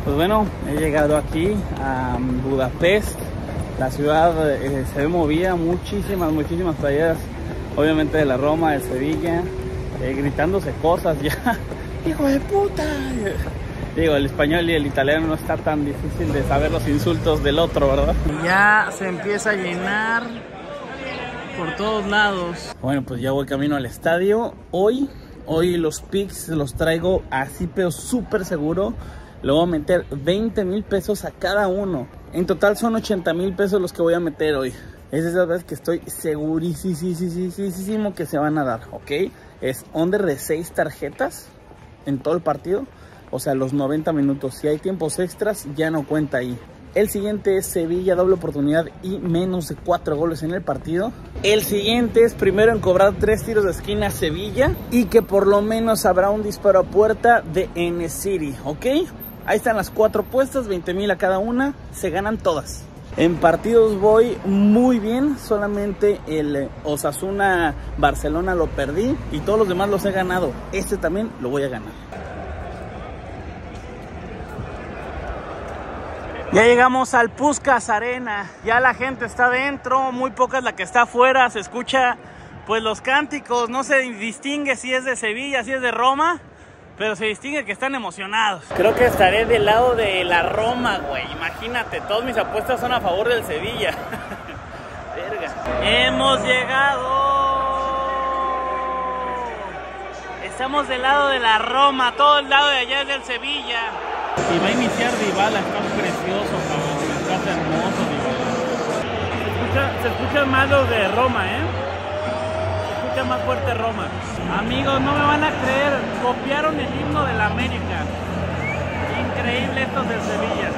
Pues bueno, he llegado aquí a Budapest. La ciudad se ve movida, muchísimas playeras, obviamente de la Roma, de Sevilla, gritándose cosas ya. ¡Hijo de puta! Digo, el español y el italiano no está tan difícil de saber los insultos del otro, ¿verdad? Y ya se empieza a llenar por todos lados. Bueno, pues ya voy camino al estadio. Hoy los picks los traigo así, pero súper seguro. Le voy a meter 20,000 pesos a cada uno. En total son 80,000 pesos los que voy a meter hoy. Es de esas veces que estoy segurísimo que se van a dar, ¿ok? Es under de 6 tarjetas en todo el partido. O sea, los 90 minutos. Si hay tiempos extras, ya no cuenta ahí. El siguiente es Sevilla, doble oportunidad y menos de 4 goles en el partido. El siguiente es primero en cobrar 3 tiros de esquina Sevilla y que por lo menos habrá un disparo a puerta de N-City, ¿ok? Ahí están las 4 puestas, 20,000 a cada una, se ganan todas. En partidos voy muy bien, solamente el Osasuna-Barcelona lo perdí y todos los demás los he ganado. Este también lo voy a ganar. Ya llegamos al Puskás Arena, ya la gente está dentro, muy poca es la que está afuera, se escucha pues los cánticos, no se distingue si es de Sevilla, si es de Roma, pero se distingue que están emocionados. Creo que estaré del lado de la Roma, güey, imagínate, todas mis apuestas son a favor del Sevilla. Verga. Hemos llegado. Estamos del lado de la Roma, todo el lado de allá es del Sevilla. Y va a iniciar Dybala, está precioso, cabrón, está hermoso Dybala. Se escucha más los de Roma, se escucha más fuerte Roma. Amigos, no me van a creer, copiaron el himno de la América. Increíble estos del Sevilla.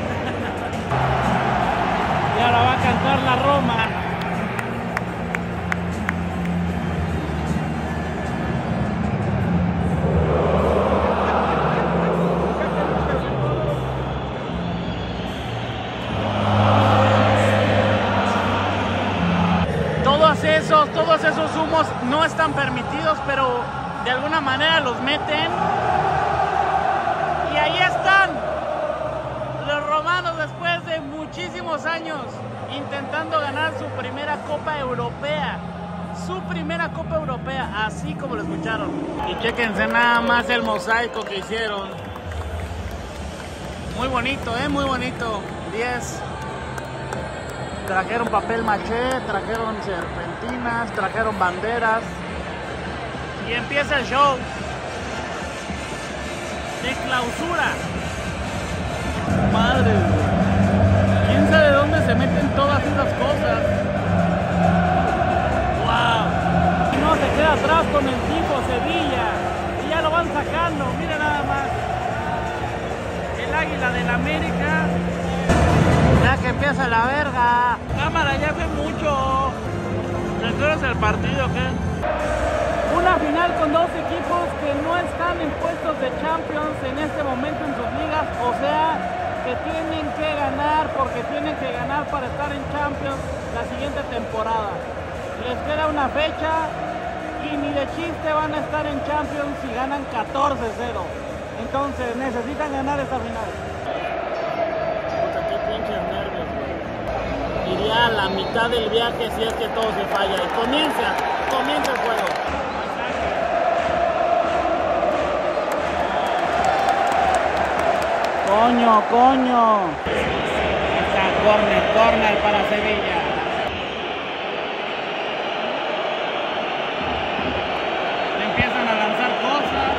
Y ahora va a cantar la Roma. Todos esos humos no están permitidos, pero de alguna manera los meten. Y ahí están los romanos después de muchísimos años intentando ganar su primera Copa Europea. Su primera Copa Europea, así como lo escucharon. Y chéquense nada más el mosaico que hicieron. Muy bonito, muy bonito. 10. Trajeron papel maché, trajeron serpentinas, trajeron banderas. Y empieza el show de clausura. Madre, ¿quién sabe de dónde se meten todas esas cosas? ¡Wow! Y no se queda atrás con el tipo Sevilla. Y ya lo van sacando, miren nada más. El águila del América. Ya que empieza la verga. Cámara, ya fue mucho. ¿Recuerdas el partido qué? Una final con dos equipos que no están en puestos de Champions en este momento en sus ligas. O sea, que tienen que ganar porque tienen que ganar para estar en Champions la siguiente temporada. Les queda una fecha y ni de chiste van a estar en Champions si ganan 14-0. Entonces necesitan ganar esta final. Iría a la mitad del viaje si es que todo se falla. Y comienza el juego. Coño. Está corner para Sevilla. Le empiezan a lanzar cosas.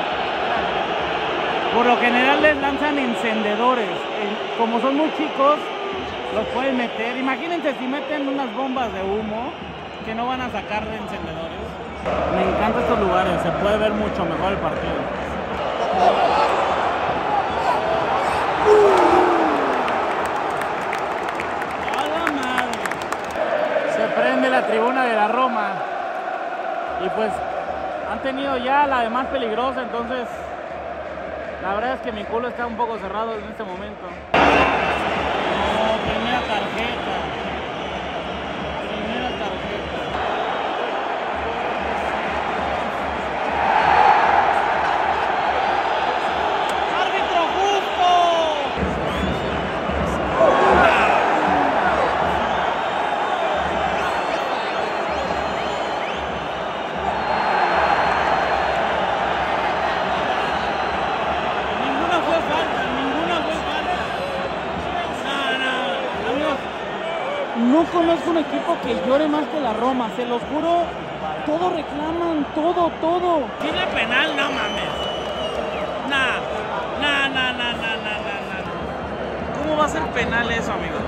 Por lo general les lanzan encendedores. Como son muy chicos, los pueden meter. Imagínense si meten unas bombas de humo que no van a sacar de encendedores. Me encantan estos lugares, se puede ver mucho mejor el partido. ¡A la madre! Se prende la tribuna de la Roma. Y pues han tenido ya la de más peligrosa, entonces la verdad es que mi culo está un poco cerrado en este momento. Primera tarjeta. ¡Árbitro justo! No conozco un equipo que llore más que la Roma, se los juro. Todo reclaman, todo. ¿Tiene penal? No mames. Nah. ¿Cómo va a ser penal eso, amigos?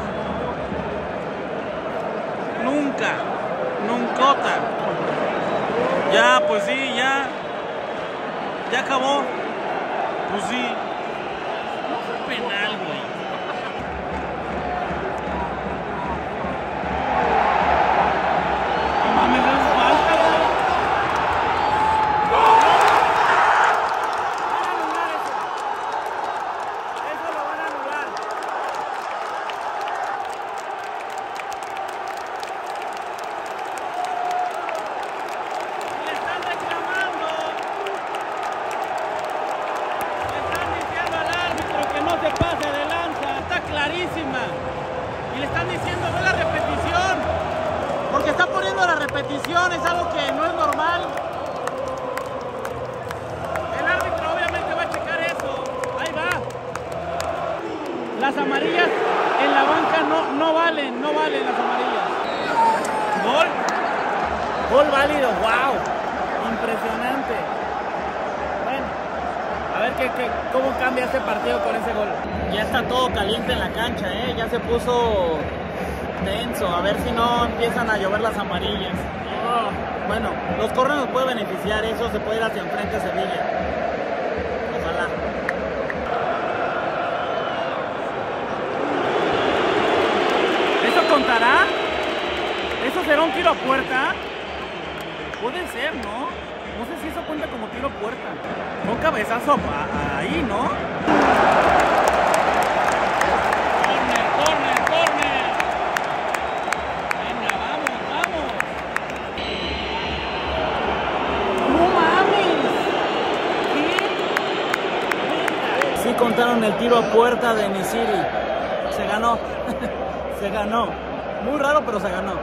Nuncota. Ya, pues sí, ya acabó. Pues sí. No fue penal, güey. No mames, no es falta, güey. Van a anular eso. Eso lo van a anular. Le están reclamando. Le están diciendo al árbitro que no se pase de lanza. Está clarísima. Y le están diciendo, ve la repetición. Porque está poniendo la repetición, es algo que no es normal. El árbitro obviamente va a checar eso. Ahí va. Las amarillas en la banca no valen las amarillas. Gol válido, wow. Impresionante. Bueno, a ver cómo cambia este partido con ese gol. Ya está todo caliente en la cancha, ya se puso tenso, a ver si no empiezan a llover las amarillas. Bueno, los córneres nos puede beneficiar, eso se puede ir hacia enfrente a Sevilla. Ojalá. ¿Eso contará? ¿Eso será un tiro a puerta? Puede ser, ¿no? No sé si eso cuenta como tiro a puerta. Un cabezazo ahí, ¿no? Corner. Venga, vamos. ¡No mames! ¿Qué? Sí contaron el tiro a puerta de Nisiri. Se ganó. Se ganó. Muy raro, pero se ganó.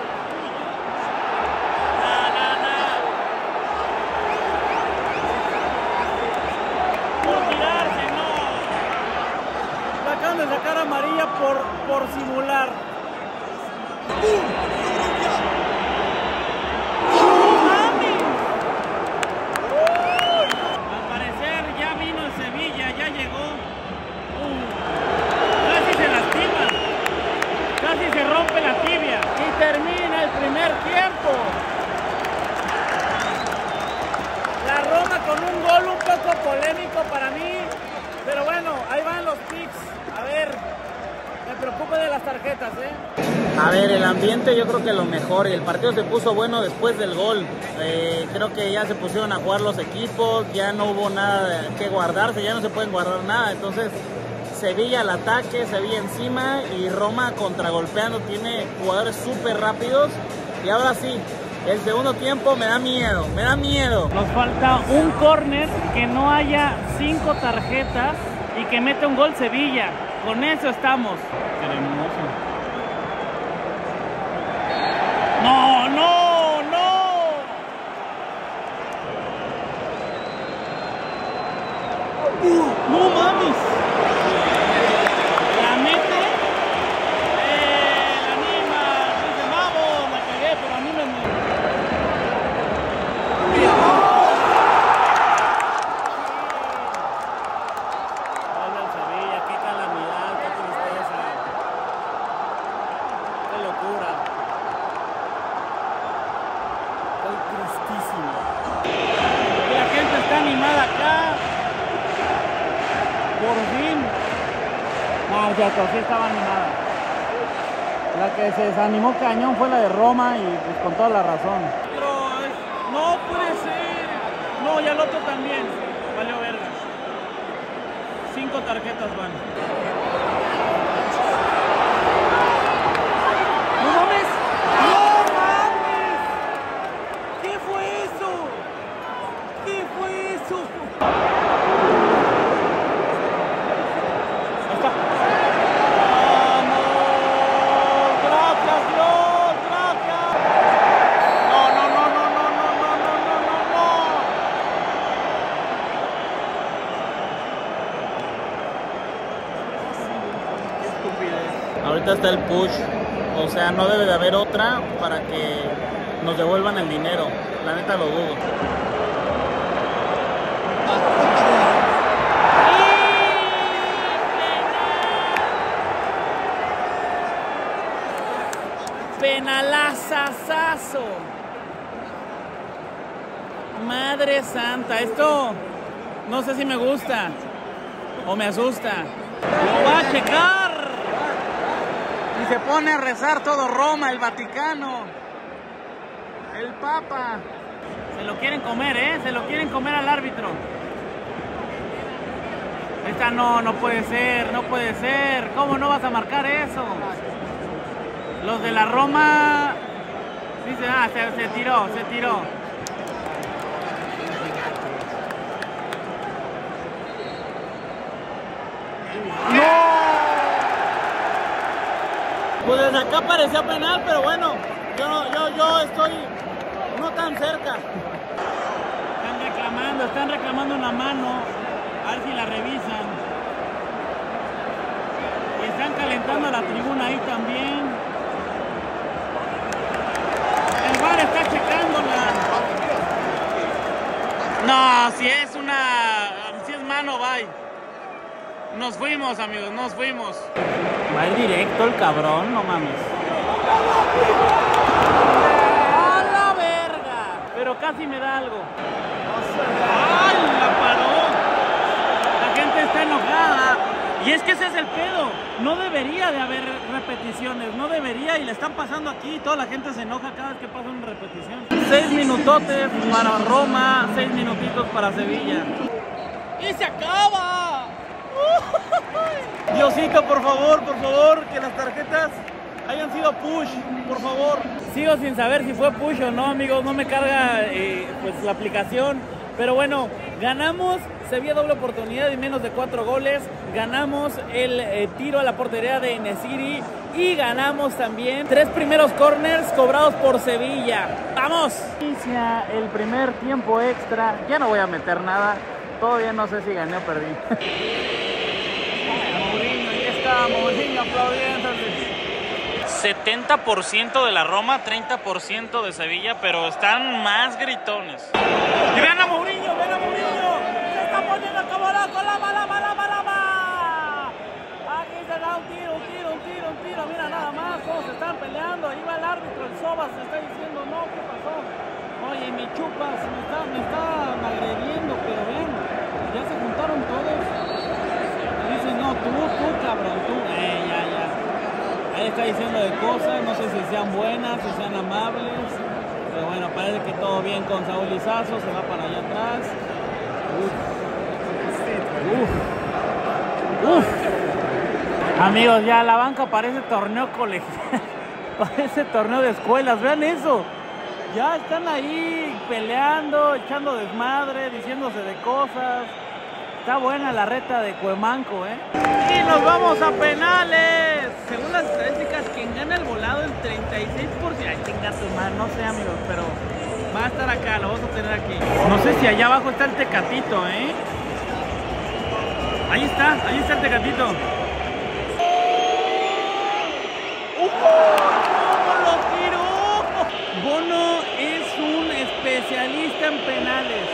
De sacar amarilla por simular. Al parecer ya vino el Sevilla, ya llegó. Casi se lastima, casi se rompe la tibia y termina el primer tiempo. La Roma con un gol un poco polémico para mí, pero bueno, ahí van los picks. A ver, me preocupa de las tarjetas, A ver, el ambiente yo creo que lo mejor, y el partido se puso bueno después del gol. Creo que ya se pusieron a jugar los equipos, ya no hubo nada que guardarse, ya no se pueden guardar nada. Entonces, Sevilla al ataque, Sevilla encima y Roma contragolpeando, tiene jugadores súper rápidos. Y ahora sí, el segundo tiempo me da miedo. Nos falta un córner, que no haya 5 tarjetas y que mete un gol Sevilla. Con eso estamos. Qué hermoso. ¡No! ¡No mames! La mete. La anima. Dice, vamos, la cagué, pero anímenme. La gente está animada acá. Por fin. No, cierto, sí estaba animada. La que se desanimó cañón fue la de Roma y pues con toda la razón. Pero no puede ser. No, y al otro también. Valió verga. 5 tarjetas van. ¡No mames! ¡No mames! ¿Qué fue eso? ¿Qué fue eso? Ahí está. ¡Vamos! ¡Gracias, Dios! ¡Gracias! No. Ahorita está el push, o sea, no debe de haber otra para que nos devuelvan el dinero. La neta lo dudo. Penalazazazo. Madre santa, esto no sé si me gusta o me asusta. Lo va a checar. Y se pone a rezar todo Roma, el Vaticano, el Papa. Se lo quieren comer, ¿eh? Se lo quieren comer al árbitro. Esta no puede ser, no puede ser. ¿Cómo no vas a marcar eso? Los de la Roma... Dice, se tiró, se tiró. ¡No! Pues desde acá parecía penal, pero bueno, yo estoy no tan cerca. Están reclamando una mano. A ver si la revisan. Y están calentando la tribuna ahí también. El VAR está checándola. No, si es mano, bye. Nos fuimos, amigos, nos fuimos. Va a ir directo el cabrón, no mames. ¡A la verga! Pero casi me da algo. ¡Ay, la paró! La gente está enojada. Y es que ese es el pedo. No debería de haber repeticiones. No debería. Y le están pasando aquí. Toda la gente se enoja cada vez que pasa una repetición. 6 minutotes para Roma. 6 minutitos para Sevilla. ¡Y se acaba! Diosito, por favor, que las tarjetas hayan sido push, por favor. Sigo sin saber si fue push o no, amigos. No me carga pues la aplicación. Pero bueno, ganamos. Sevilla doble oportunidad y menos de 4 goles. Ganamos el tiro a la portería de En-Nesyri. Y ganamos también 3 primeros corners cobrados por Sevilla. ¡Vamos! Inicia el primer tiempo extra. Ya no voy a meter nada. Todavía no sé si gané o perdí. Mourinho, ahí está. Mourinho aplaudiendo. 70% de la Roma, 30% de Sevilla, pero están más gritones. ¡Y ven a Mourinho! ¡Ven a Mourinho! ¡Se está poniendo como loco! ¡Lama! Aquí se da un tiro. Mira nada más, todos se están peleando. Ahí va el árbitro, el Sobas se está diciendo, no, ¿qué pasó? Oye, mi chupas, me están agrediendo, pero ven, ya se juntaron todos. Dicen, no, tú, cabrón, tú. Ya. Ahí está diciendo de cosas, no sé si sean buenas, si sean amables. Pero bueno, parece que todo bien con Saúl Lizazo, se va para allá atrás. Uf. Amigos, ya la banca parece torneo colegial. Parece torneo de escuelas, vean eso. Ya están ahí peleando, echando desmadre, diciéndose de cosas. Está buena la reta de Cuemanco, ¿eh? Y nos vamos a penales. Según las estadísticas, quien gana el volado, el 36%. Ay, chinga tu madre, no sé, amigos, pero va a estar acá, lo vamos a tener aquí. No sé si allá abajo está el Tecatito, ¿eh? Ahí está el Tecatito. ¡Cómo lo tiró! Bono es un especialista en penales.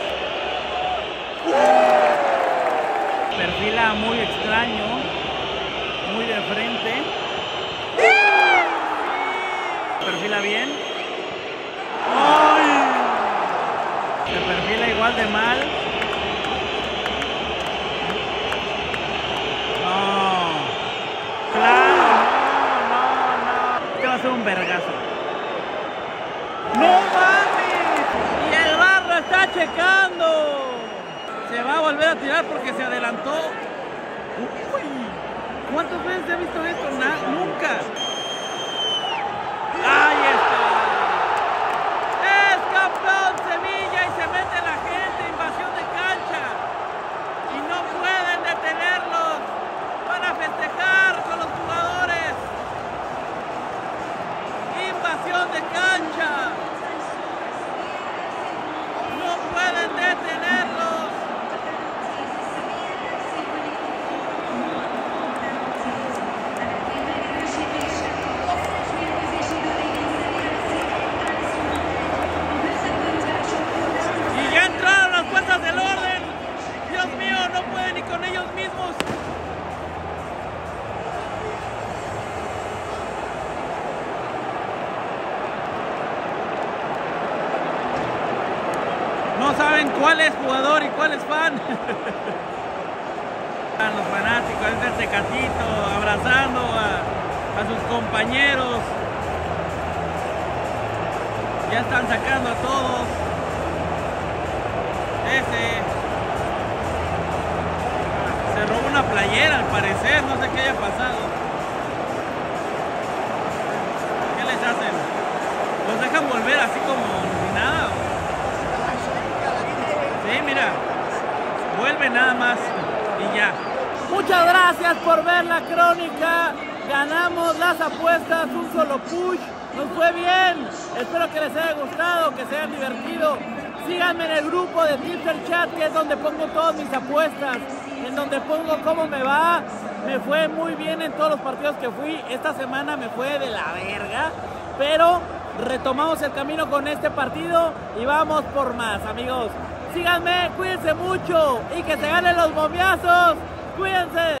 Perfila muy extraño, muy de frente. Perfila bien. ¡Ay! Se perfila igual de mal. No. Claro, no. Este va a ser un vergazo. ¡No mames! Y el VAR lo está checando. Se va a volver a tirar porque se adelantó. Uy, ¿cuántas veces he visto esto? Nunca. Ahí está. Es campeón Sevilla y se mete la gente. Invasión de cancha. Y no pueden detenerlos. Van a festejar con los jugadores. Invasión de cancha. No pueden detenerlos. saben cuál es jugador y cuál es fan. Los fanáticos, este Tecatito abrazando a sus compañeros. Ya están sacando a todos. Se robó una playera al parecer, no sé qué haya pasado. ¿Qué les hacen? ¿Los dejan volver así como si nada? Sí, mira, vuelve nada más y ya. Muchas gracias por ver la crónica. Ganamos las apuestas, un solo push. Nos fue bien. Espero que les haya gustado, que se hayan divertido. Síganme en el grupo de Tipster Chat, que es donde pongo todas mis apuestas, en donde pongo cómo me va. Me fue muy bien en todos los partidos que fui. Esta semana me fue de la verga, pero retomamos el camino con este partido y vamos por más, amigos. Síganme, cuídense mucho y que se ganen los momiazos. Cuídense.